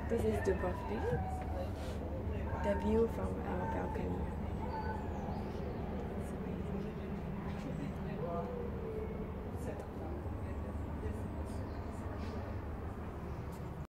This is Dubrovnik. The view from our balcony.